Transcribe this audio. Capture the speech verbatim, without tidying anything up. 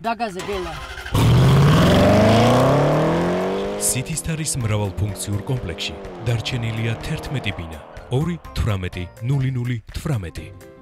დაგაზე გელა. სითისთარის მრავალფუნქციურ კომპლექსში დარჩენილია თერთმეტი ბინა, ორი თვრამეტი ნული ნული თვრამეტი.